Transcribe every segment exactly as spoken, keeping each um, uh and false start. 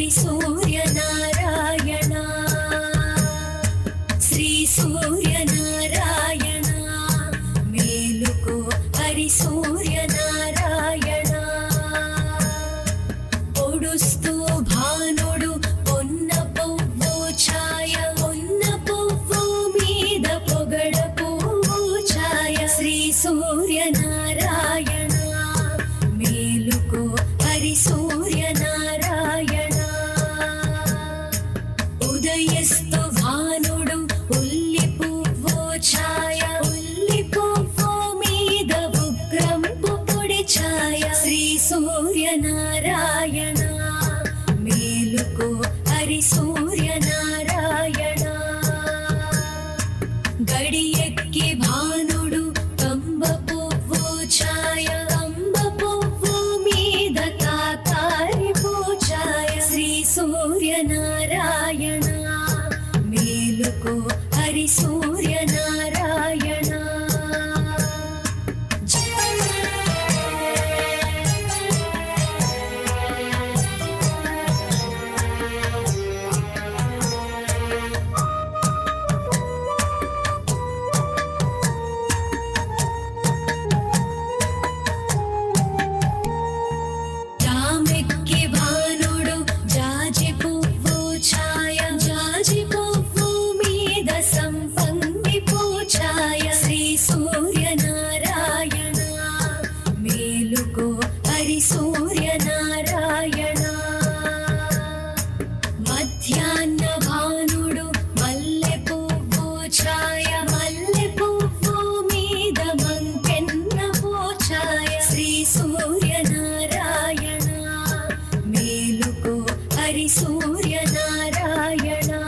హరి సూర్యనారాయణ శ్రీ సూర్యనారాయణ మేలుకో హరి సూర్యనారాయణ పొడుస్తూ భానుడు పొన్న పువ్వు ఛాయ పొన్న పువ్వు మీద పొగడ పువ్వు ఛాయ శ్రీ సూర్యనారాయణ మేలుకో హరి సూర్యనారాయణ ఉదయస్తు భానుడు ఉల్లి పువ్వు ఛాయ ఉల్లి పువ్వు మీద ఉగ్రంపు పొడి ఛాయ శ్రీ సూర్యనారాయణ మేలుకో హరి సూర్యనారాయణ గడియెక్కి భానుడు కంబ పువ్వు ఛాయ కంబ పువ్వు మీద కాకారి పూజాయ శ్రీ సూర్యనారాయణ మేలుకో హరి సూర్యనారాయణ జామెక్కి భానుడు జాజి పువ్వు ఛాయ జాజి పువ్వు మీద సంపంగి పూజాయ శ్రీ సూర్యనారాయణ మేలుకో హరి సూర్యనారాయణ మధ్యాహ్న భానుడు మల్లె పువ్వు ఛాయ మల్లె పువ్వు మీద మంకెన్న పూజాయ శ్రీ సూర్యనారాయణ మేలుకో హరి సూర్యనారాయణ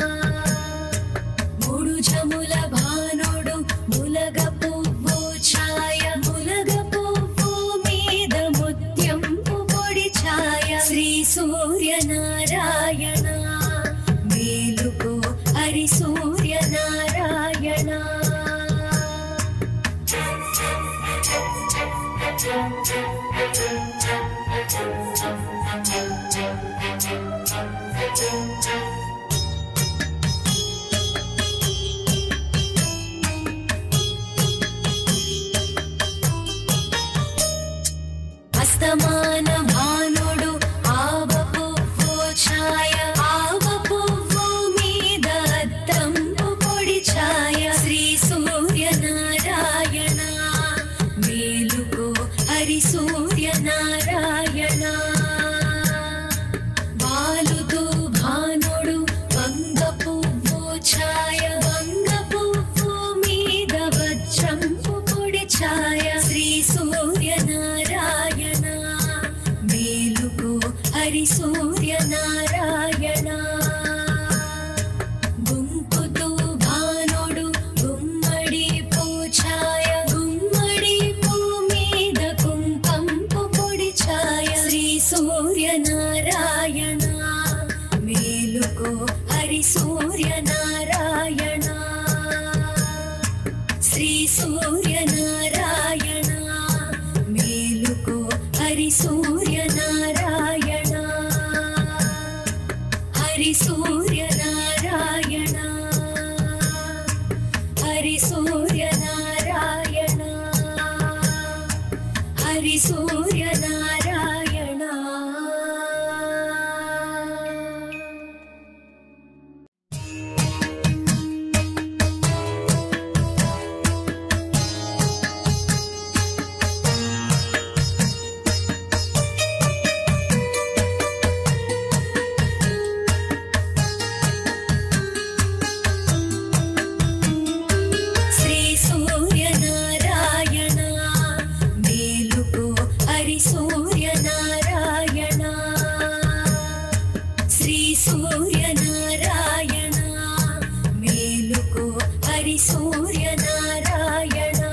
మూడు జముల భానుడు ములగ పువ్వు ఛాయ ములగ పువ్వు మీద ముత్యంపు పొడి ఛాయ శ్రీ సూర్యనారాయణ మేలుకో హరి సూర్యనారాయణ అస్తమాన భానుడు ఆవ పువ్వు ఛాయ ఆవ పువ్వు మీద అద్దంపు పొడి ఛాయ శ్రీ సూర్యనారాయణ మేలుకో హరి సూర్యనారాయణ వాలుతూ భానుడు వంగ పువ్వు ఛాయ వంగ పువ్వు మీద వజ్రంపు పొడి ఛాయ శ్రీ సూర్యనారాయణ మేలుకో హరి సూర్యనారాయణ గుంపుతూ భానుడు గుమ్మడి పూఛాయ గుమ్మడి పూ మీద కుంకంపు పొడి ఛాయ శ్రీ సూర్యనారాయణ మేలుకో హరి సూర్యనారాయణ శ్రీ సూర్యనారాయణ మేలుకో హరి సూర్యనారాయణ హరి సూర్యనారాయణ హరి సూర్యనారాయణ హరి సూర్యనారాయణ శ్రీ సూర్యనారాయణ మేలుకో హరి సూర్యనారాయణ శ్రీ సూర్యనారాయణ మేలుకో హరి సూర్యనారాయణ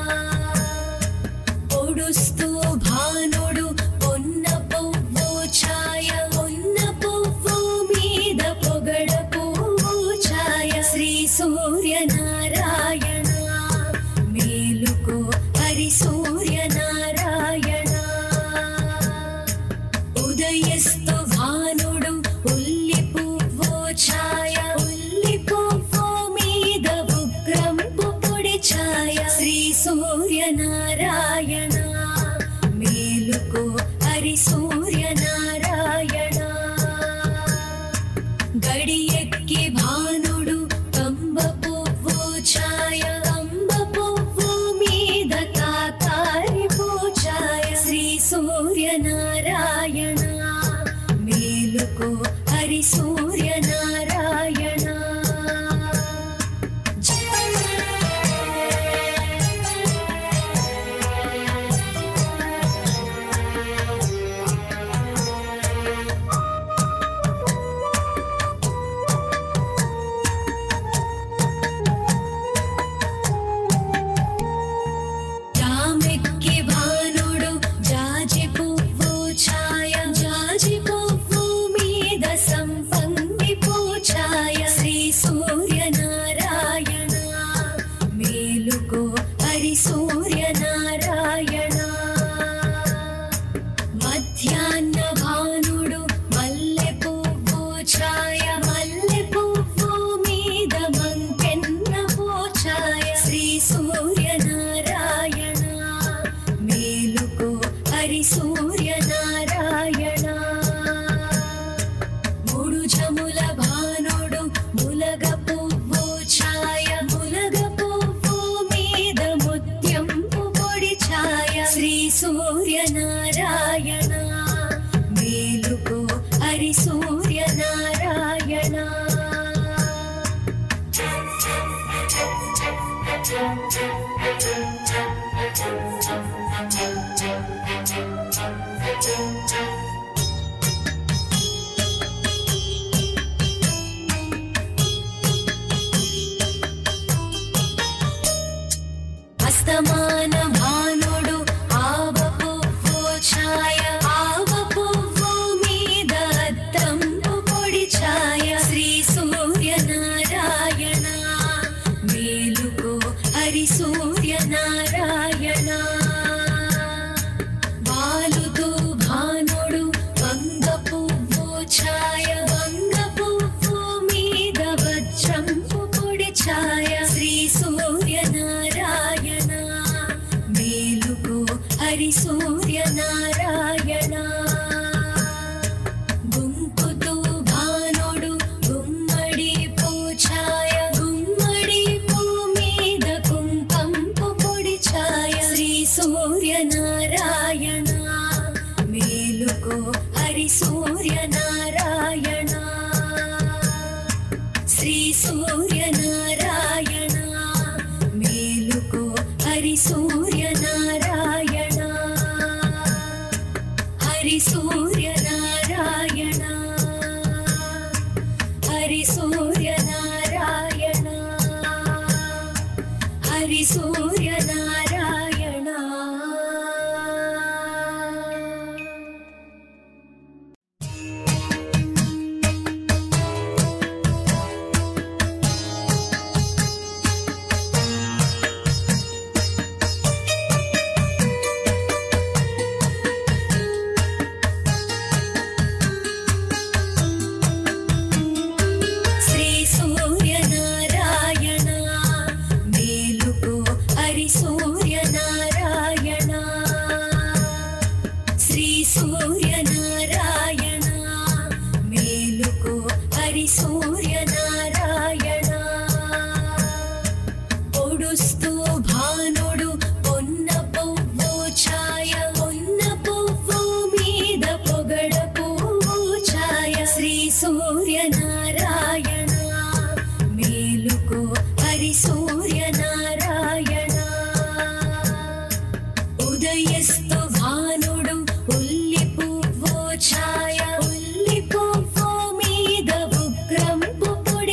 పొడుస్తూ భానుడు పొన్న పువ్వు ఛాయ పొన్న పువ్వు మీద పొగడ పువ్వు ఛాయ శ్రీ సూర్యనారాయణ మేలుకో హరి సూర్యనారాయణ ఉదయస్తు భానుడు మేలుకో హరి సూర్యనారాయణ. సూర్యనారాయణ మధ్యాహ్న భానుడు మల్లె పువ్వు ఛాయ మల్లె పువ్వు మీద మంకెన్న పోఛాయ శ్రీ సూర్యనారాయణ మేలుకో హరి సూర్యనారాయణ. మూడు జముల భానుడు ములగ పువ్వు ఛాయ ములగ శ్రీ సూర్యనారాయణ మేలుకో హరి సూర్యనారాయణ. అస్తమాన భానుడు ఆవ పువ్వు ఛాయ ఆవ పువ్వు మీద అద్దంపు పొడి ఛాయ శ్రీ సూర్యనారాయణ మేలుకో హరి సూర్యనారాయణ. వాలుతూ భానుడు వంగ పువ్వు ఛాయ వంగ పువ్వు మీద వజ్రంపు పొడి ఛాయ శ్రీ సూర్యనారాయణ మేలుకో హరి సూర్యనారాయణ. గుంపుతూ భానుడు గుమ్మడి పూఛాయ గుమ్మడి పూ మీద కుంకంపు పొడి ఛాయ శ్రీ సూర్యనారాయణ మేలుకో హరి సూర్యనారాయణ. శ్రీ సూర్యనారాయణ మేలుకో హరి సూర్యనారాయణ. హరి సూర్యనారాయణ హరి సూర్యనారాయణ హరి సూర్యనారాయణ. శ్రీ సూర్యనారాయణ మేలుకో హరి సూర్యనారాయణ. శ్రీ సూర్యనారాయణ మేలుకో హరి సూర్యనారాయణ. పొడుస్తూ భానుడు పొన్న పువ్వు ఛాయ పొన్న పువ్వు మీద పొగడ పువ్వు ఛాయ శ్రీ సూర్యనారాయణ మేలుకో హరి సూర్యనారాయణ. ఉదయస్తు భానుడు ఉల్లి పువ్వు ఛాయ ఉల్లి పువ్వు మీద ఉగ్రంపు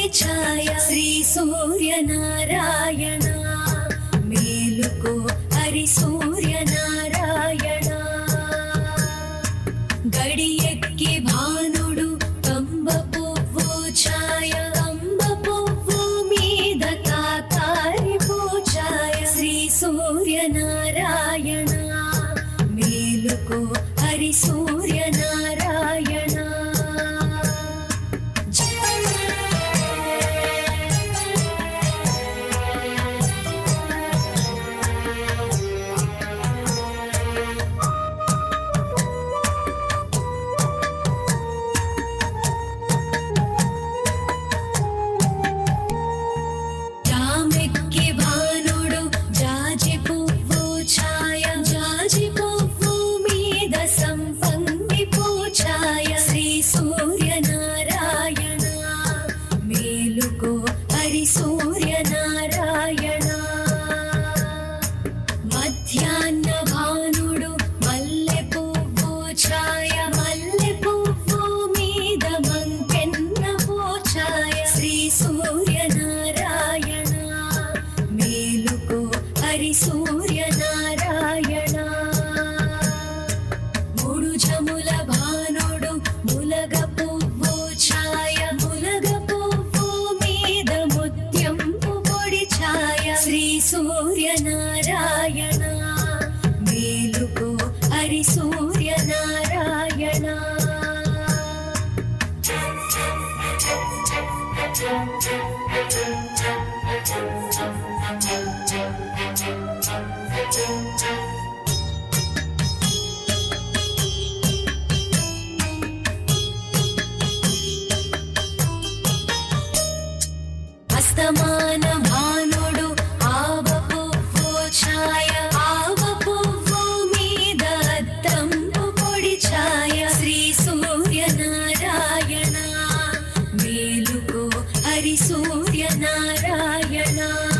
అస్తమాన భానుడు ఆవ పువ్వు ఛాయ ఆవ పువ్వు మీద అద్దంపు పొడి ఛాయ శ్రీ సూర్యనారాయణ మేలుకో హరి సూర్యనారాయణ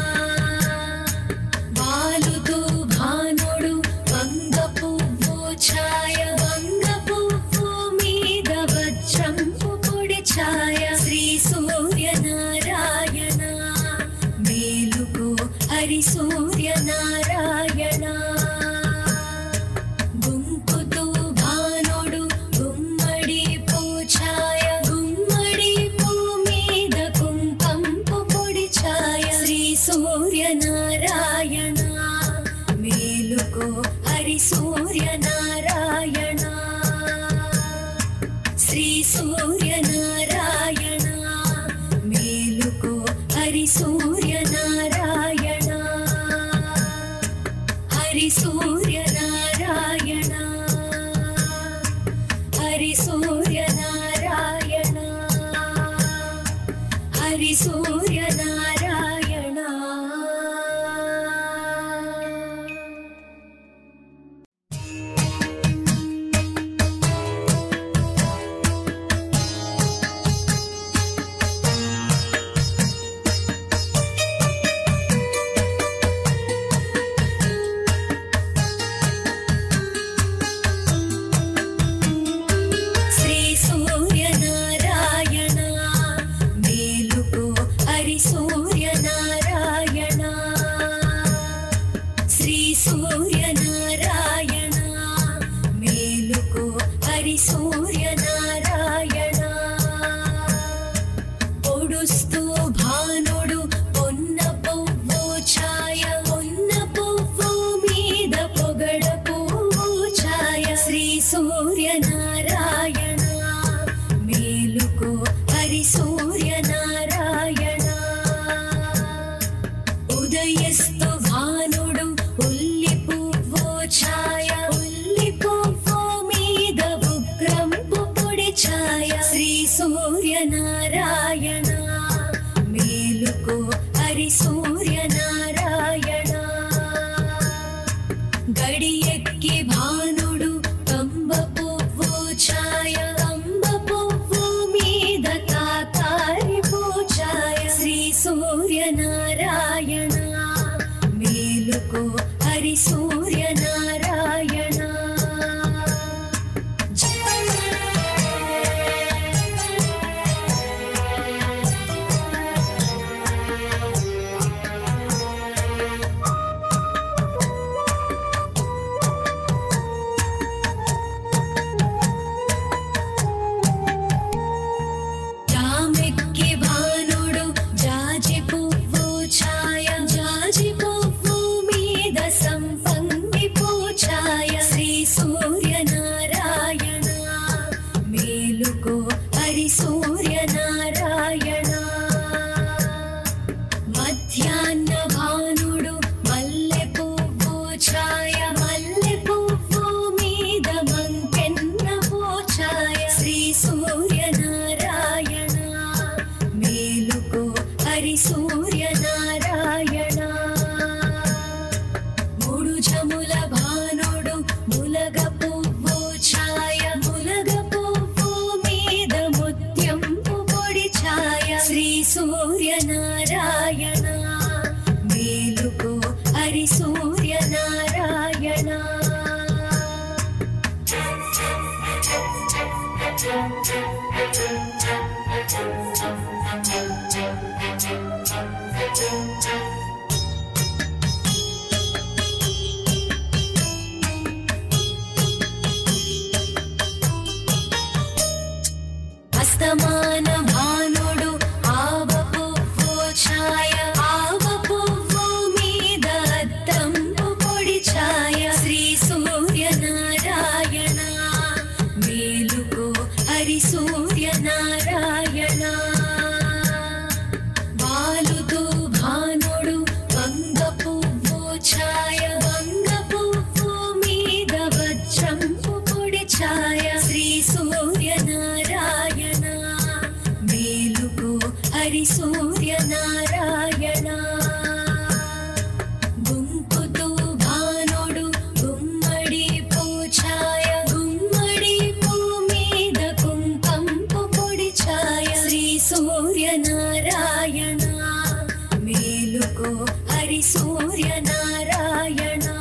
బాలుతో భానుడు వంగ పువ్వు ఛాయ వంగ పువ్వు మీద వజ్రంపు పొడి ఛాయ శ్రీ సూర్యనారాయణ మేలుకో హరి సూర్యనారాయణ గుంపుతో భానుడు గుమ్మడి పూఛాయ గుమ్మడి పూ మీద కుంకంపు పొడి ఛాయ శ్రీ సూర్యనారాయణ మేలుకో హరి సూర్యనారాయణ శ్రీ సూర్యనారాయణ మేలుకో హరి సూర్యనారాయణ హరి సూర్యనారాయణ హరి సూర్యనారాయణ హరి సూర్యనారాయణ శ్రీ సూర్యనారాయణ మేలుకో హరి సూర్యనారాయణ శ్రీ సూర్యనారాయణ మేలుకో హరి సూర్యనారాయణ పొడుస్తూ భానుడు పొన్న పువ్వు ఛాయ పొన్న పువ్వు మీద పొగడ పువ్వు ఛాయ శ్రీ సూర్యనారాయణ మేలుకో హరి సూర్యనారాయణ ఉదయస్తు భానుడు ఉల్లి పువ్వు ఛాయ ఉల్లి పువ్వు మీద ఉగ్రంపు పొడి ఛాయ శ్రీ సూర్యనారాయణ మేలుకో హరి సూర్యనారాయణ గడియెక్కి భానుడు కంబ పువ్వు ఛాయ కంబ పువ్వు మీద కాకారి పూఛాయ శ్రీ సూర్యనారాయణ మేలుకో హరి సూర్యనారాయణ జామెక్కి భానుడు జాజి పువ్వు ఛాయ జాజి పువ్వు మీద సంపంగి పూఛాయ శ్రీ సూర్యనారాయణ మేలుకో హరి సూర్యనారాయణ మధ్యాహ్న భానుడు మల్లె పువ్వు ఛాయ మల్లె పువ్వు మీద మంకెన్న పూఛాయ శ్రీ సూర్యనారాయణ మేలుకో హరి సూర్యనారాయణ మూడు జముల భానుడు ములగ పువ్వు ఛాయ ములగ పువ్వు మీద ముత్యంపు పొడి ఛాయ శ్రీ సూర్యనారాయణ మేలుకో హరి సూర్యనారాయణ అస్తమాన భానుడు ఆవ పువ్వు ఛాయ ఆవ పువ్వు మీద అద్దంపు పొడి ఛాయ శ్రీ సూర్యనారాయణ మేలుకో హరి సూర్యనారాయణ హరి సూర్యనారాయణ గుంపుతూ భానుడు గుమ్మడి పూఛాయ గుమ్మడి పూ మీద కుంకంపు పొడి ఛాయ శ్రీ సూర్యనారాయణ మేలుకో హరి సూర్యనారాయణ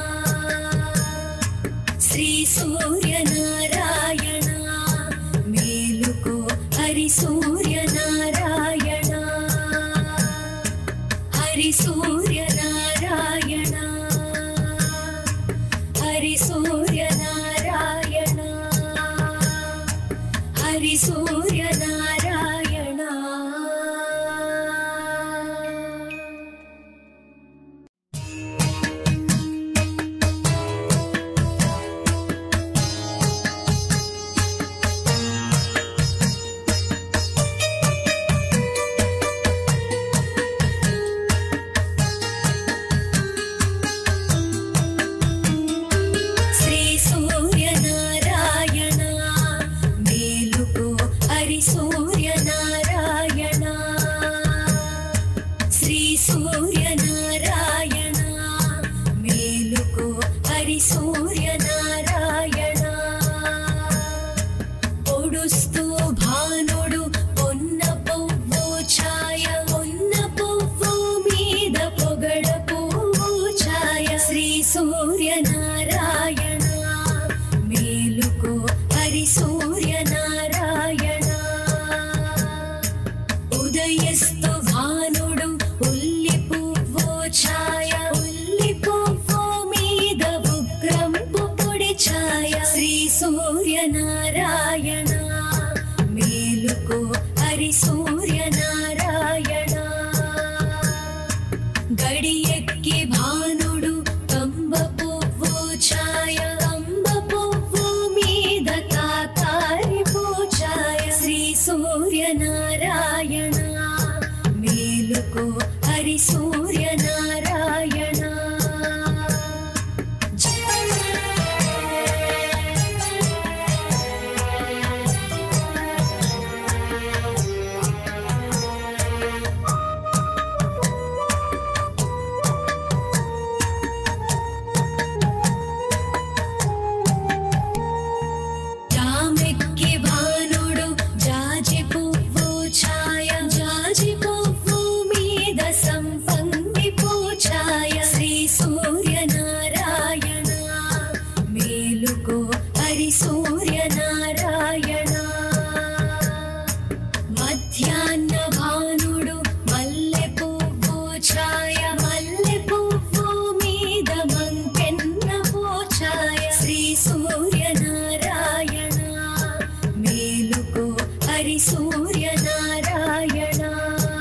శ్రీ సూర్యనారాయణ మేలుకో హరి సూర్యనారాయణ హరి సూర్యనారాయణ హరి సూర్యనారాయణ హరి సూర్యనారాయణ సూర్యనారాయణ మేలుకో హరి సూర్యనారాయణ ఉదయస్తు భానుడు ఉల్లి పువ్వు ఛాయ ఉల్లి పువ్వు మీద ఉగ్రంపు పొడి ఛాయ శ్రీ సూర్యనారాయణ మేలుకో హరి సూర్యనారాయణ గడియెక్కి భానుడు కంబ పువ్వు ఛాయ కంబ పువ్వు మీద కాకారి పూఛాయ శ్రీ సూర్యనారాయణ మేలుకో హరి సూర్యనారాయణ హరి సూర్యనారాయణ మధ్యాహ్న భానుడు మల్లె పువ్వు ఛాయ మల్లె పువ్వు మీద మంకెన్న పూఛాయ శ్రీ సూర్యనారాయణ మేలుకో హరి సూర్యనారాయణ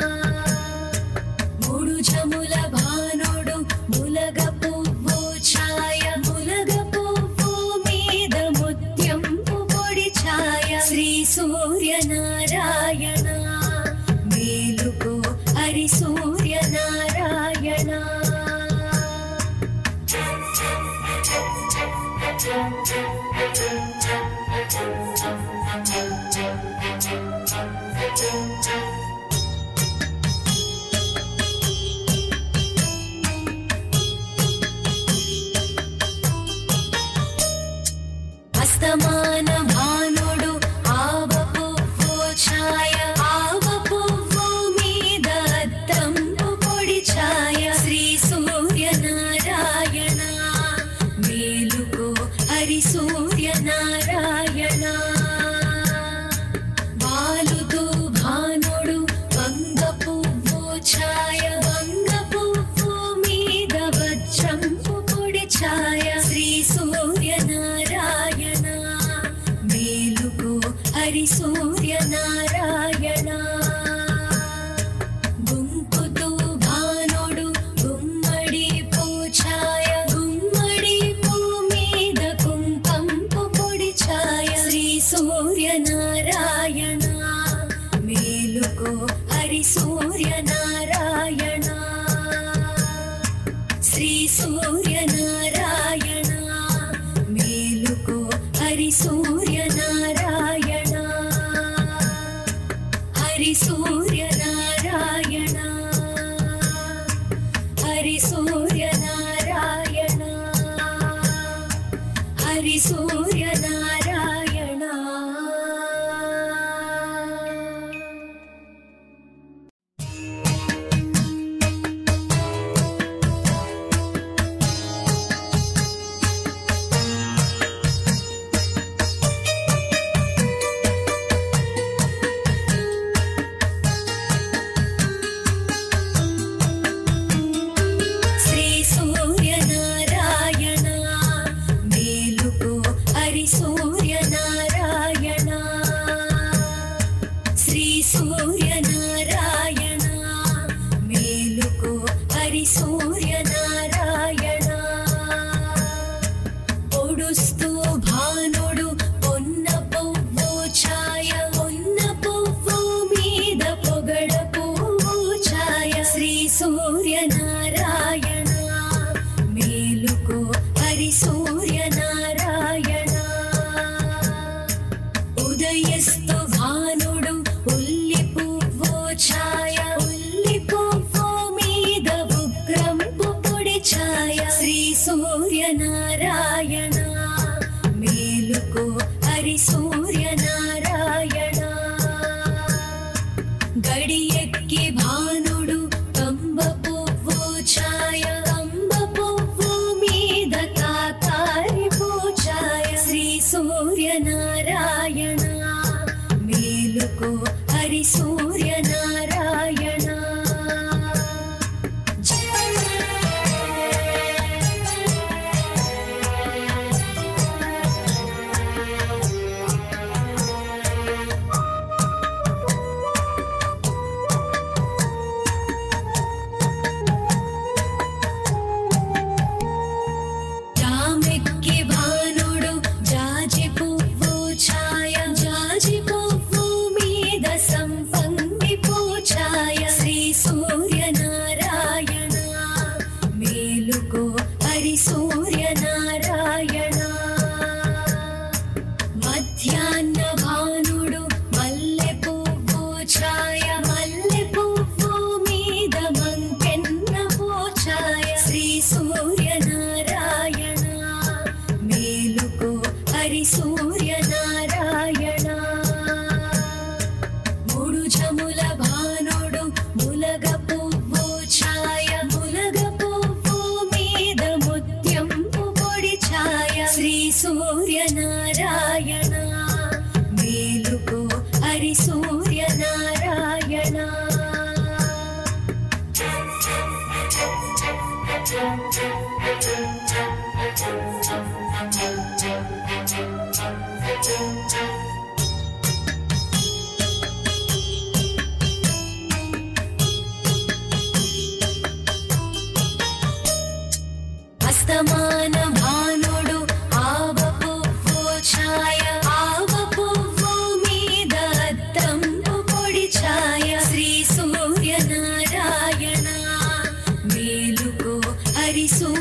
మూడు జముల భానుడు ములగ పువ్వు ఛాయ ములగ శ్రీ సూర్యనారాయణ మేలుకో హరి సూర్యనారాయణ అస్తమాన భానుడు ఆవ పువ్వు ఛాయ ఆవ పువ్వు మీద అద్దంపు పొడి ఛాయ శ్రీ సూర్యనారాయణ మేలుకో హరి సూర్యనారాయణ వాలుతూ భానుడు వంగ పువ్వు ఛాయ వంగ పువ్వు మీద వజ్రంపు పొడి ఛాయ శ్రీ సూర్యనారాయణ మేలుకో హరి సూర్యనారాయణ గుంపుతూ భానుడు గుమ్మడి పూఛాయ గుమ్మడి పూ మీద కుంకంపు పొడి ఛాయ శ్రీ సూర్యనారాయణ మేలుకో హరి సూర్యనారాయణ శ్రీ సూర్యనారాయణ మేలుకో హరి సూర్యనారాయణ హరి సూర్యనారాయణ నారాయణ హరి సూర్య నారాయణ హరి సూర్య నారాయణ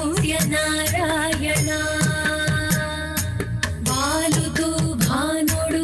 బాలుతో భానుడు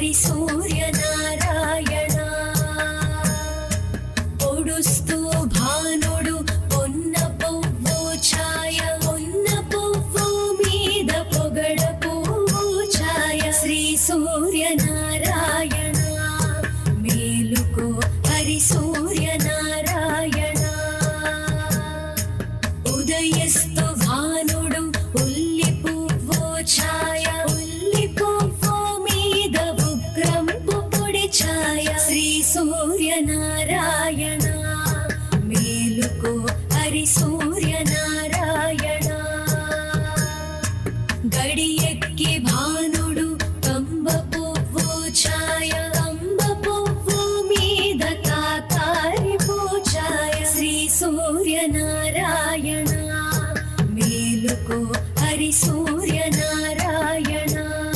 హరి సూర్యనారాయణ పొడుస్తూ భానుడు పొన్న పువ్వు ఛాయ పొన్న పువ్వు మీద పొగడ పువ్వు ఛాయ శ్రీ సూర్యనారాయణ మేలుకో హరి సూర్యనారాయణ ఉదయస్తు భానుడు ఉల్లి పువ్వు ఛాయ ఉల్లి పువ్వు మీద ఉగ్రంపు పొడి ఛాయ శ్రీ సూర్యనారాయణ మేలుకో హరి సూర్యనారాయణ గడియెక్కి భానుడు కంబ పువ్వు ఛాయ కంబ పువ్వు మీద కాకారి పూఛాయ శ్రీ సూర్యనారాయణ మేలుకో హరి సూర్యనారాయణ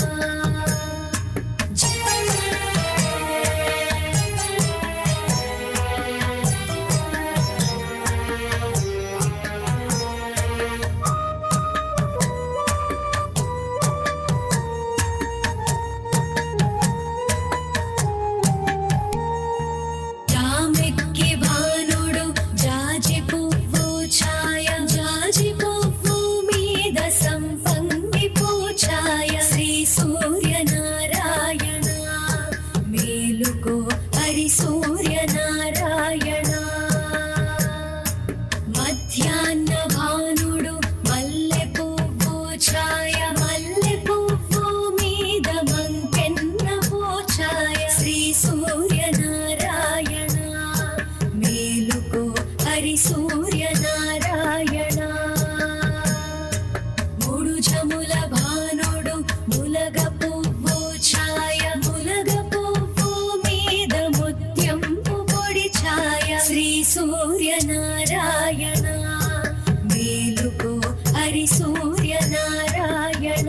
జామెక్కి భానుడు జాజి పువ్వు ఛాయ జాజి పువ్వు మీద సంపంగి పూఛాయ శ్రీ సూర్యనారాయణ మేలుకో హరి సూర్యనారాయణ మధ్యాహ్న భానుడు మల్లె పువ్వు ఛాయ మల్లె పువ్వు మీద మంకెన్న పూఛాయ శ్రీ సూర్యనారాయణ మేలుకో హరి సూర్యనారాయణ మూడు జముల భానుడు ములగ పువ్వు ఛాయ ములగ పువ్వు మీద ముత్యంపు పొడి ఛాయ శ్రీ సూర్యనారాయణ మేలుకో హరి సూర్యనారాయణ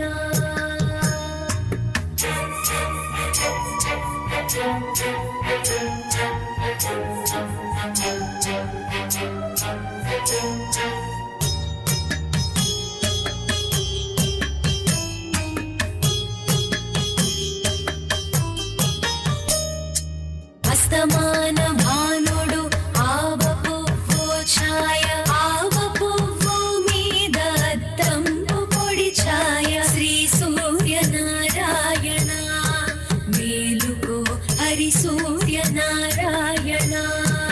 అస్తమాన భానుడు ఆవ పువ్వు ఛాయ ఆవ పువ్వు మీద అద్దంపు పొడి ఛాయ శ్రీ సూర్యనారాయణ మేలుకో హరి సూర్యనారాయణ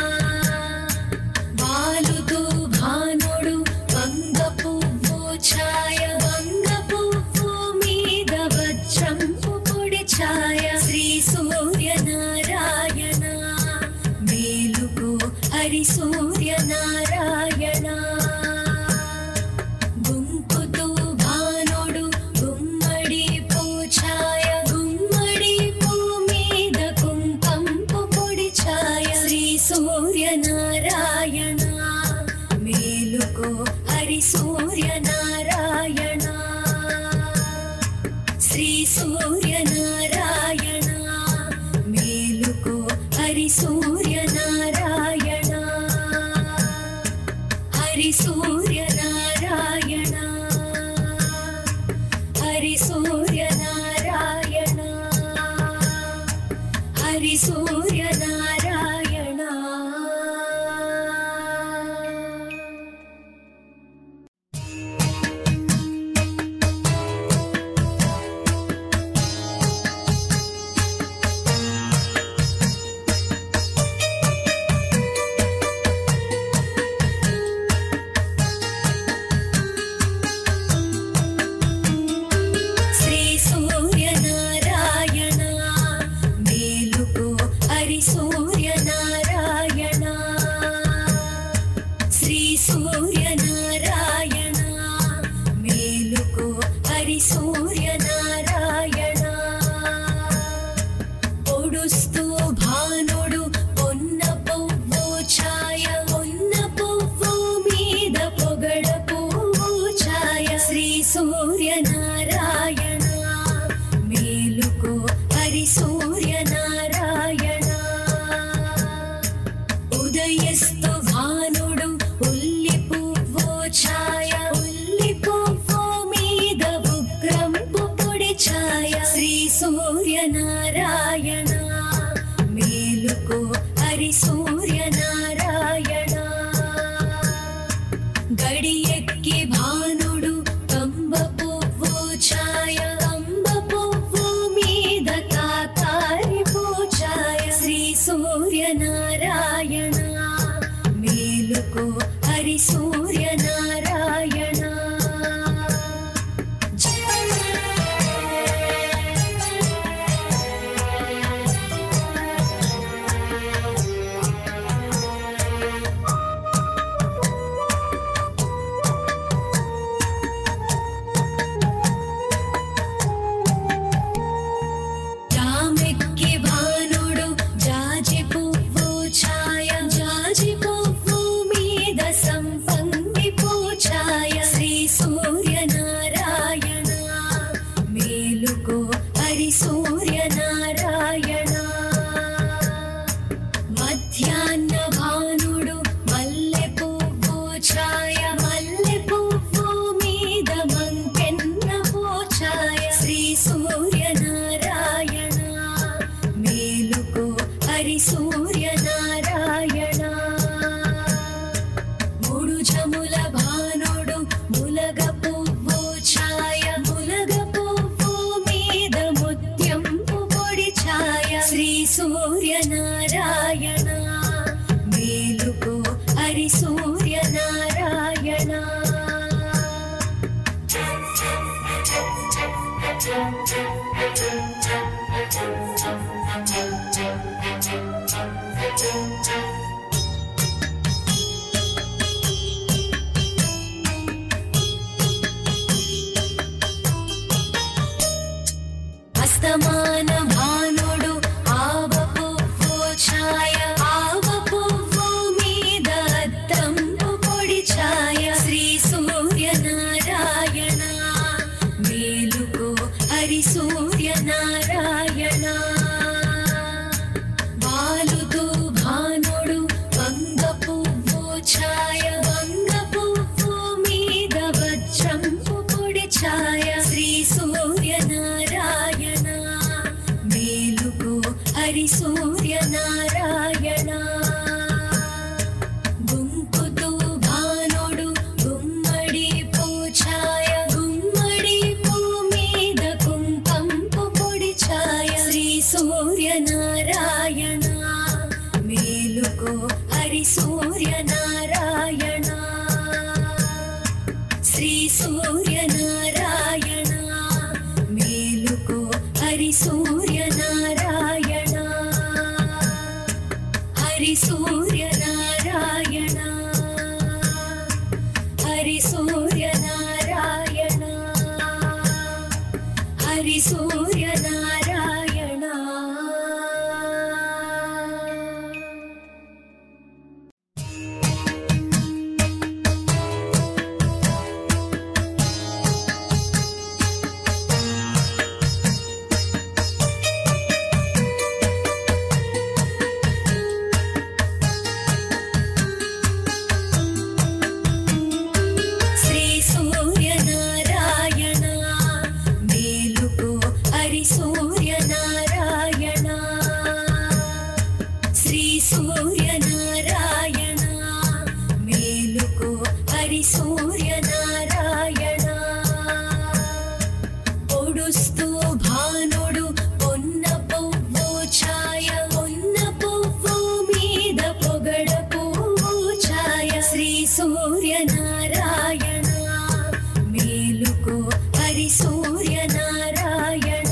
వాలుతూ భానుడు వంగ పువ్వు ఛాయ వంగ పువ్వు మీద వజ్రంపు పొడి ఛాయ శ్రీ సూర్యనారాయణ మేలుకో హరి సూర్యనారాయణ గుంపుతూ భానుడు గుమ్మడి పూఛాయ గుమ్మడి పూ మీద కుంకంపు పొడి ఛాయ శ్రీ సూర్యనారాయణ మేలుకో హరి సూర్యనారాయణ శ్రీ సూర్యనారాయణ మేలుకో హరి సూర్యనారాయణ హరి సూర్యనారాయణ హరి సూర్యనారాయణ హరి సూర్యనారాయణ శ్రీ సూర్యనారాయణ మేలుకో హరి సూర్యనారాయణ శ్రీ సూర్యనారాయణ మేలుకో హరి సూర్యనారాయణ పొడుస్తూ భానుడు పొన్న పువ్వు ఛాయ పొన్న పువ్వు మీద పొగడ పువ్వు ఛాయ శ్రీ సూర్యనారాయణ మేలుకో హరి సూర్యనారాయణ ఉదయస్తు భానుడు ఉల్లి పువ్వు ఛాయ ఉల్లి పువ్వు మీద ఉగ్రంపు పొడి ఛాయ శ్రీ సూర్య సూర్యనారాయణ మేలుకో హరి సూర్యనారాయణ గడియెక్కి భానుడు కంబ పువ్వు ఛాయ కంబ పువ్వు మీద కాకారి పూజాయ శ్రీ సూర్యనారాయణ మేలుకో హరి సూర్యనారాయణ రామెక్కి భానుడు జాజి పువ్వు ఛాయ జాజి పువ్వు మీద సంపంగి పూజాయ శ్రీ సూర్యనారాయణ మేలుకో హరి సూర్యనారాయణ మధ్యాహ్న భానుడు మల్లె పువ్వు ఛాయ మల్లె పువ్వు మీద మంకెన్న పూజాయ శ్రీ సూర్యనారాయణ మేలుకో హరి సూర్యనారాయణ మూడు జముల భానుడు ములగ పువ్వు ఛాయ ములగ పువ్వు మీద ముత్యంపు పొడి ఛాయ శ్రీ సూర్యనారాయణ మేలుకో హరి సూర్యనారాయణ అస్తమాన భానుడు ఆవ పువ్వు ఛాయ ఆవ పువ్వు మీద అద్దంపు పొడి ఛాయ శ్రీ సూర్యనారాయణ మేలుకో హరి సూర్యనారాయణ వాలుతూ భానుడు వంగ పువ్వు ఛాయ వంగ పువ్వు మీద వజ్రంపు పొడి ఛాయ శ్రీ సూర్యనారాయణ మేలుకో హరి సూర్యనారాయణ గుంకుతూ భానుడు గుమ్మడి పూఛాయ గుమ్మడి పూ మీద కుంకంపు పొడి ఛాయ శ్రీ సూర్యనారాయణ మేలుకో హరి సూర్యనారాయణ శ్రీ సూర్యనారాయణ మేలుకో హరి సూర్యనారాయణ హరి సూర్యనారాయణ హరి సూర్యనారాయణ హరి సూర్యనారాయణ శ్రీ సూర్యనారాయణ మేలుకో హరి సూర్యనారాయణ శ్రీ సూర్యనారాయణ మేలుకో హరి సూర్యనారాయణ పొడుస్తూ భానుడు పొన్న పువ్వు ఛాయ పొన్న పువ్వు మీద పొగడ పువ్వు ఛాయ శ్రీ సూర్యనారాయణ మేలుకో హరి సూర్యనారాయణ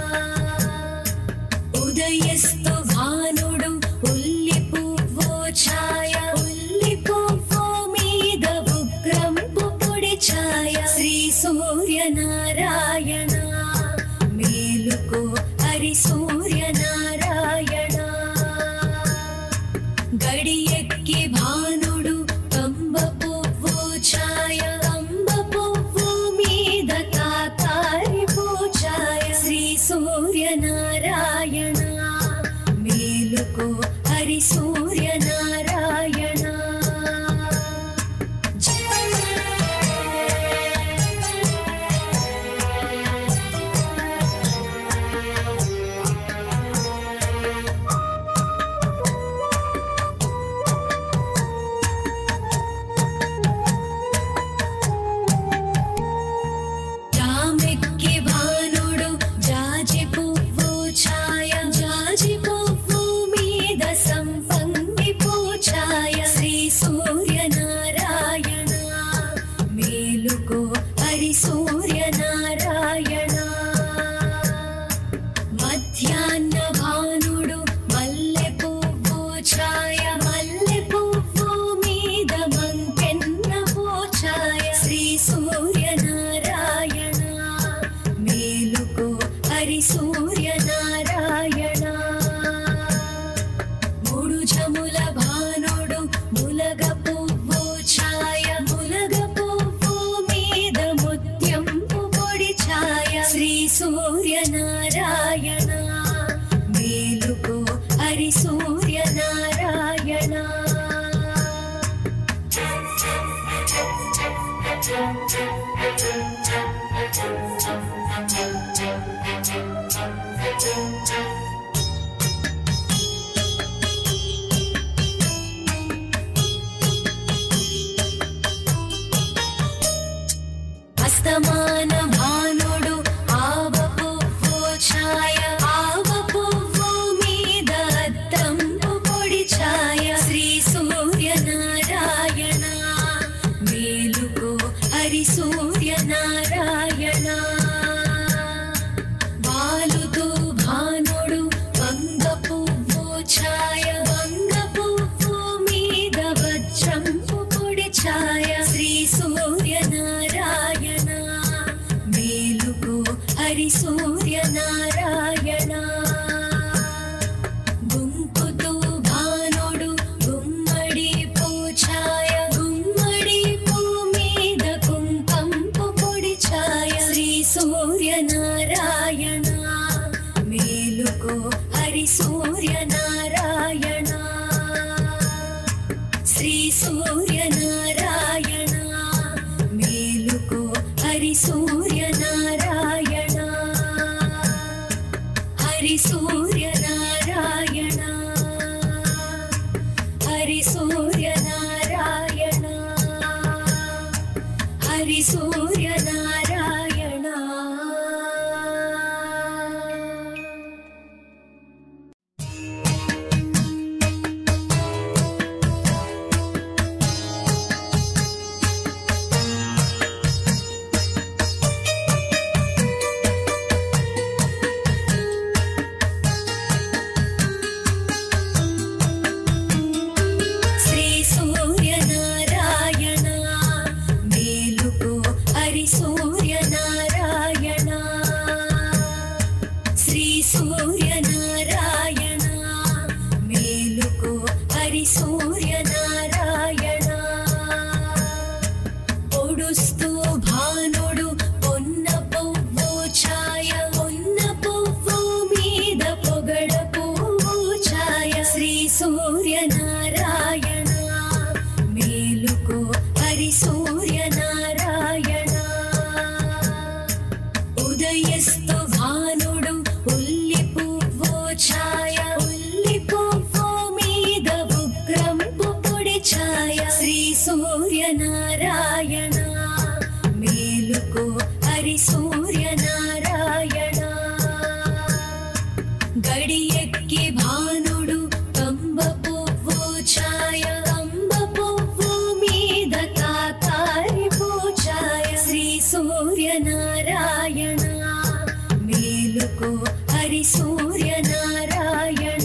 ఉదయస్తు భానుడు ఉల్లి పువ్వు ఛాయ ఉల్లి పువ్వు మీద ఉగ్రంపు పొడి ఛాయ శ్రీ సూర్యనారాయణ మేలుకో హరి సూర్యనారాయణ గడియెక్కి భానుడు కంబ పువ్వు ఛాయ కంబ పువ్వు మీద కాకారి పూజాయ శ్రీ సూర్యనారాయణ మేలుకో హరి సూర్యనారాయణ మధ్యాహ్న భానుడు మల్లె పువ్వు ఛాయ మల్లె పువ్వు మీద మంకెన్న ఛాయ శ్రీ సూర్యనారాయణ మేలుకో హరి సూర్యనారాయణ మూడు జముల భానుడు ములగ పువ్వు ఛాయ ములగ పువ్వు మీద ముత్యంపు పొడి ఛాయ శ్రీ సూర్యనారాయణ మేలుకో హరి సూర్యనారాయణ అస్తమాన భానుడు ఆవ పువ్వు ఛాయ ఆవ పువ్వు మీద అద్దంపు పొడి ఛాయ శ్రీ సూర్యనారాయణ మేలుకో హరి సూర్యనారాయణ బాలుతూ భానుడు వంగ పువ్వు ఛాయ వంగ పువ్వు మీద వజ్రంపు పొడి ఛాయ శ్రీ సూర్యనారాయణ మేలుకో హరి సూర్యనారాయణ గుంకుతూ భానుడు గుమ్మడి పూ ఛాయ గుమ్మడి పూ మీద కుంకంపు పొడి ఛాయ శ్రీ సూర్యనారాయణ మేలుకో హరి సూర్యనారాయణ శ్రీ సూర్యనారాయణ మేలుకో హరి సూర్యనారాయణ హరి సూర్యనారాయణ హరి సూర్యనారాయణ హరి సూర్యనారాయణ శ్రీ సూర్యనారాయణ మేలుకో హరి సూర్యనారాయణ శ్రీ సూర్యనారాయణ మేలుకో హరి సూర్యనారాయణ పొడుస్తూ భానుడు పొన్న పువ్వు ఛాయ పొన్న పువ్వు మీద పొగడ పువ్వు ఛాయ శ్రీ సూర్యనారాయణ మేలుకో హరి సూర్యనారాయణ ఉదయస్తు భానుడు ఉల్లి పువ్వు ఛాయ ఉల్లి పువ్వు మీద ఉగ్రంపు పొడి ఛాయ శ్రీ సూర్యనారాయణ మేలుకో హరి సూర్యనారాయణ గడియెక్కి భానుడు కంబ పువ్వు ఛాయ కంబ పువ్వు మీద కాకారి పూ ఛాయ శ్రీ సూర్యనారాయణ మేలుకో హరి సూర్యనారాయణ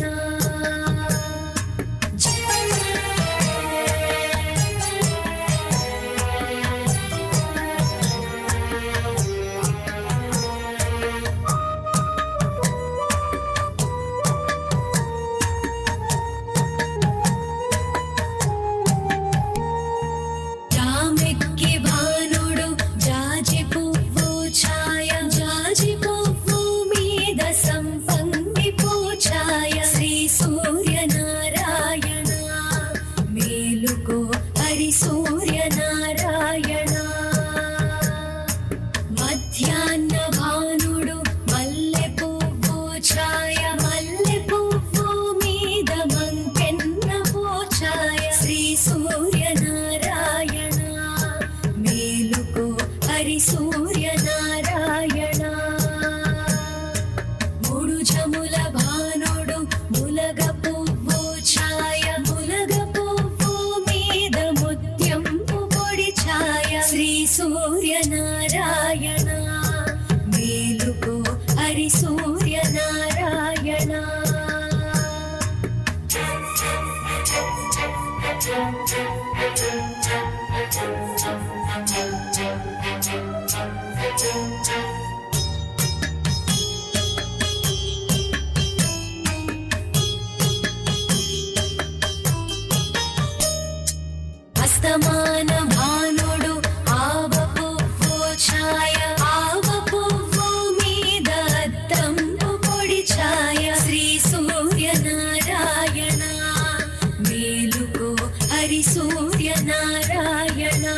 అస్తమాన భానుడు ఆవ పువ్వు ఛాయ ఆవ పువ్వు మీద అద్దంపు పొడి ఛాయ శ్రీ సూర్యనారాయణ మేలుకో హరి సూర్యనారాయణ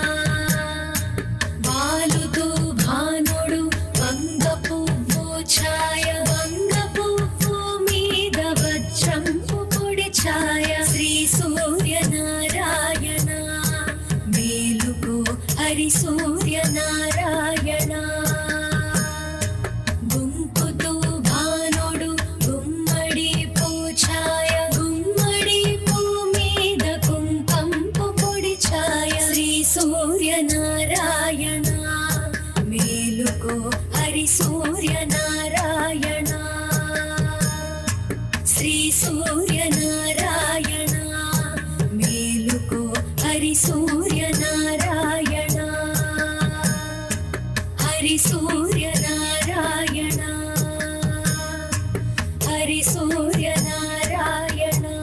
బాలుతో భానుడు వంగ పువ్వు ఛాయ వంగ పువ్వు మీద వజ్రంపు పొడి ఛాయ శ్రీ సూర్యనారాయణ మేలుకో హరి సూర్యనారాయణ గుంపుతో భానుడు గుమ్మడి పూఛాయ గుమ్మడి పూ మీద కుంకంపు పొడి ఛాయ శ్రీ సూర్యనారాయణ మేలుకో హరి సూర్యనారాయణ శ్రీ సూర్యనారాయణ మేలుకో హరి సూర్యనారాయణ హరి సూర్యనారాయణ హరి సూర్యనారాయణ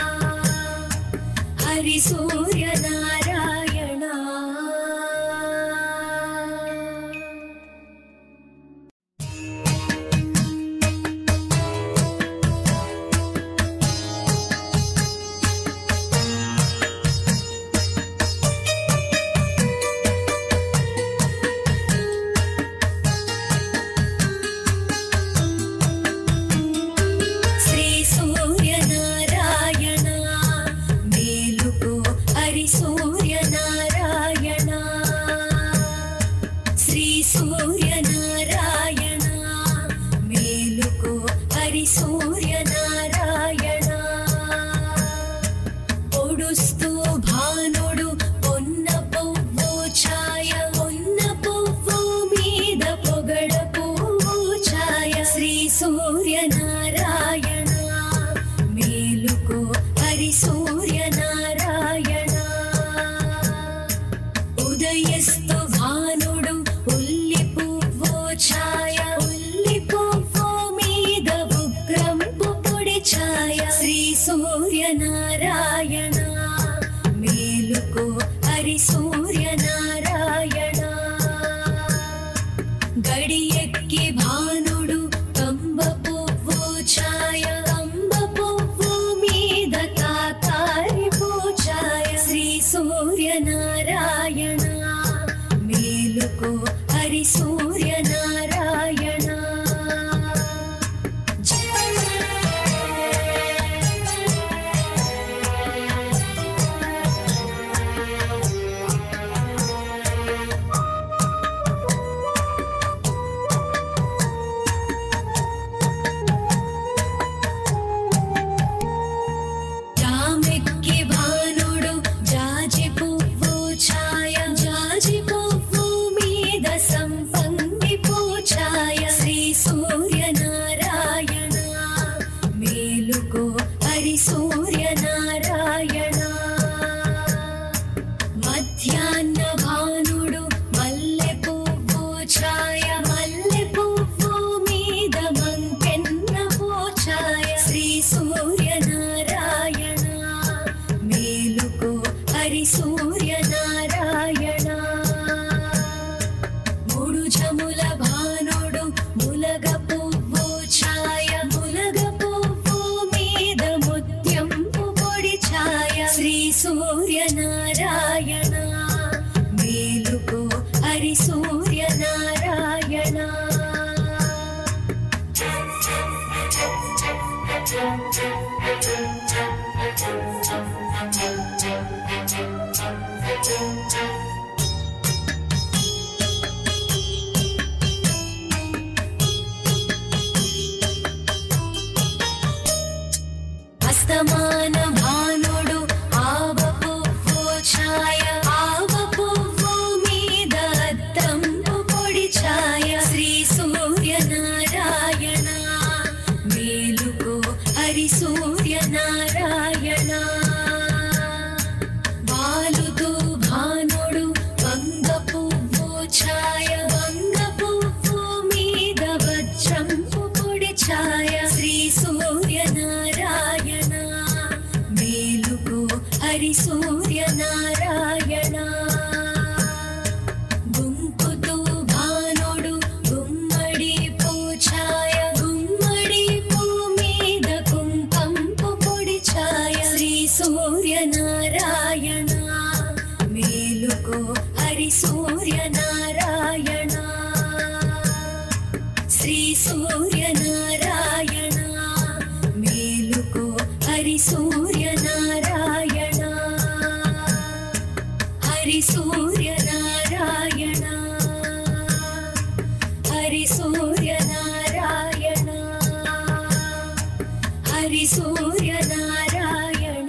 హరి సూర్యనారాయణ శ్రీ సూర్యనారాయణ మేలుకో హరి సూర్యనారాయణ శ్రీ సూర్యనారాయణ మేలుకో హరి సూర్యనారాయణ పొడుస్తూ భానుడు పొన్న పువ్వు ఛాయ పొన్న పువ్వు మీద పొగడ పువ్వు ఛాయ శ్రీ సూర్యనారాయణ మేలుకో హరి సూర్యనారాయణ ఉదయస్తు భానుడు ఉల్లి పువ్వు ఛాయ ఉల్లి పువ్వు మీద ఉగ్రంపు పొడి ఛాయ శ్రీ సూర్యనారాయణ మేలుకో హరి సూర్యనారాయణ గడియెక్కి భానుడు కంబ పువ్వు ఛాయ కంబ పువ్వు మీద కాకారి పూఛాయ శ్రీ సూర్యనారాయణ మేలుకో హరి సూర్యనారాయణ జామెక్కి భానుడు జాజి పువ్వు ఛాయ జాజి పువ్వు మీద సంపంగి పూఛాయ శ్రీ సూర్యనారాయణ మేలుకో హరి సూర్యనారాయణ మధ్యాహ్న భానుడు మల్లె పువ్వు ఛాయ మల్లె పువ్వు మీద మంకెన్న పూఛాయ శ్రీ సూర్యనారాయణ మేలుకో హరి సూర్యనారాయణ మూడు జముల భానుడు ములగ పువ్వు ఛాయ ములగ పువ్వు మీద ముత్యంపు పొడి ఛాయ శ్రీ సూర్యనారాయణ మేలుకో హరి సూర్యనారాయణ అస్తమాన భానుడు ఆవ పువ్వు ఛాయ ఆవ పువ్వు మీద అద్దంపు పొడి ఛాయ శ్రీ సూర్యనారాయణ మేలు హరి సూర్యనారాయణ బాలుతో భానుడు వంగ పువ్వు ఛాయ వంగ పువ్వు మీద వజ్రంపు పొడి ఛాయ శ్రీ సూర్యనారాయణ మేలుకో హరి సూర్యనారాయణ గుంపుతో భానుడు గుమ్మడి పూఛాయ గుమ్మడి పూ మీద కుంకంపు పొడి ఛాయ శ్రీ సూర్యనారాయణ మేలుకో హరి సూర్యనారాయణ శ్రీ సూర్యనారాయణ మేలుకో హరి సూర్యనారాయణ హరి సూర్యనారాయణ హరి సూర్యనారాయణ హరి సూర్యనారాయణ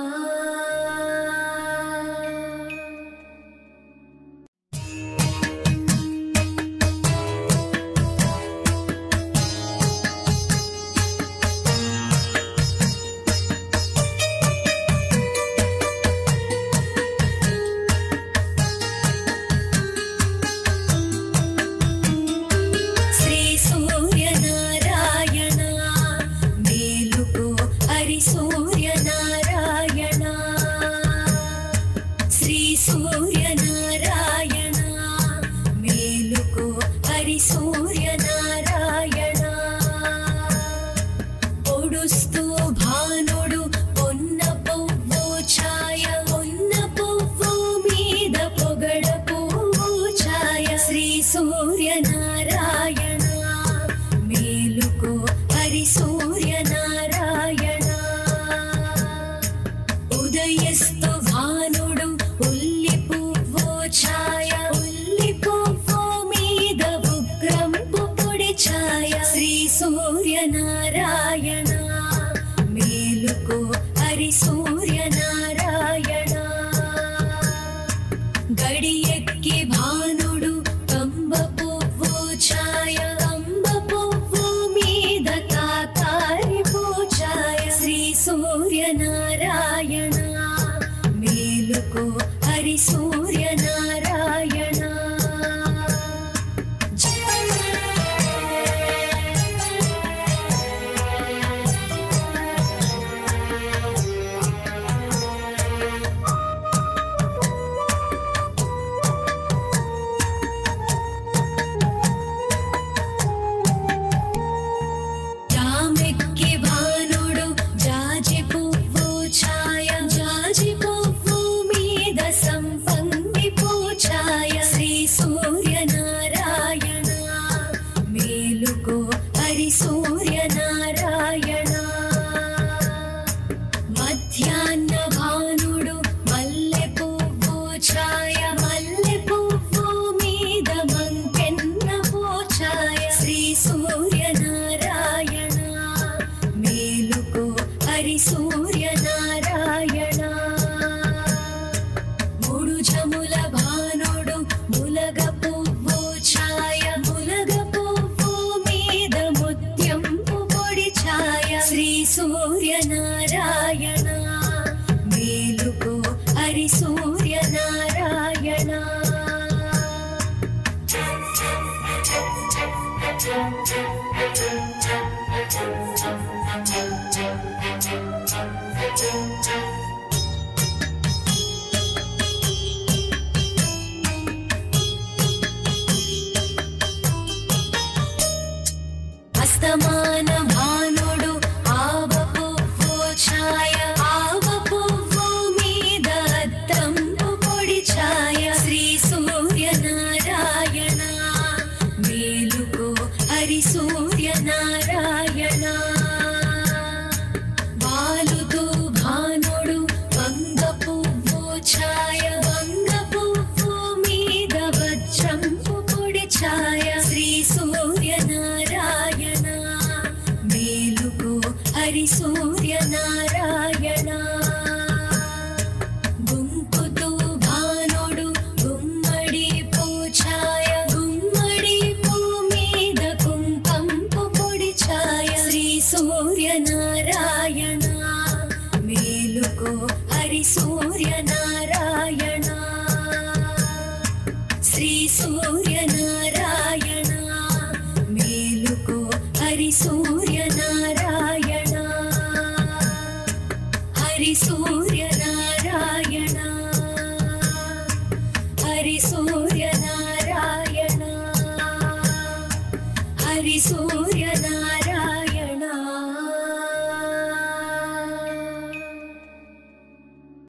శ్రీ సూర్యనారాయణ మేలుకో హరి సూర్యనారాయణ శ్రీ సూర్యనారాయణ మేలుకో హరి సూర్యనారాయణ పొడుస్తూ భానుడు పొన్న పువ్వు ఛాయ పొన్న పువ్వు మీద పొగడ పువ్వు ఛాయ శ్రీ సూర్యనారాయణ మేలుకో హరి సూర్యనారాయణ ఉదయస్తు భానుడు ఉల్లి పువ్వు ఛాయ ఉల్లి పువ్వు మీద ఉగ్రంపు పొడి ఛాయ శ్రీ సూర్యనారాయణ మేలుకో హరి సూర్యనారాయణ గడియెక్కి భానుడు కంబ పువ్వు ఛాయ కంబ పువ్వు మీద కాకారి పూఛాయ శ్రీ సూర్యనారాయణ మేలుకో హరి సూర్యనారాయణ జామెక్కి భానుడు జాజి పువ్వు ఛాయ జాజి పువ్వు మీద సంపంగి పూఛాయ శ్రీ సూర్యనారాయణ మేలుకో హరి సూర్యనారాయణ మధ్యాహ్న భానుడు మల్లె పువ్వు ఛాయ మల్లె పువ్వు మీద మంకెన్న పూఛాయ శ్రీ సూర్యనారాయణ మేలుకో హరి సూర్యనారాయణ మూడు జముల భానుడు ములగ పువ్వు ఛాయ ములగ పువ్వు మీద ముత్యంపు పొడి ఛాయ శ్రీ సూర్యనారాయణ మేలుకో హరి సూర్యనారాయణ అస్తమాన భానుడు ఆవ పువ్వు ఛాయ ఆవ పువ్వు మీద అద్దంపు పొడి ఛాయ శ్రీ సూర్యనారాయణ మేలుకో హరి సూర్యనారాయణ బాలుతో భానుడు వంగ పువ్వు ఛాయ వంగ పువ్వు మీద వజ్రంపు పొడి ఛాయ శ్రీ సూర్యనారాయణ మేలుకో హరి సూర్యనారాయణ గుంపుతో భానుడు గుమ్మడి పూఛాయ గుమ్మడి పూ మీద కుంకంపు పొడి ఛాయ శ్రీ సూర్యనారాయణ हरि सूर्य नारायण श्री सूर्य नारायण मेलुको हरि सूर्य नारायण हरि सूर्य नारायण हरि सूर्य नारायण हरि सूर्य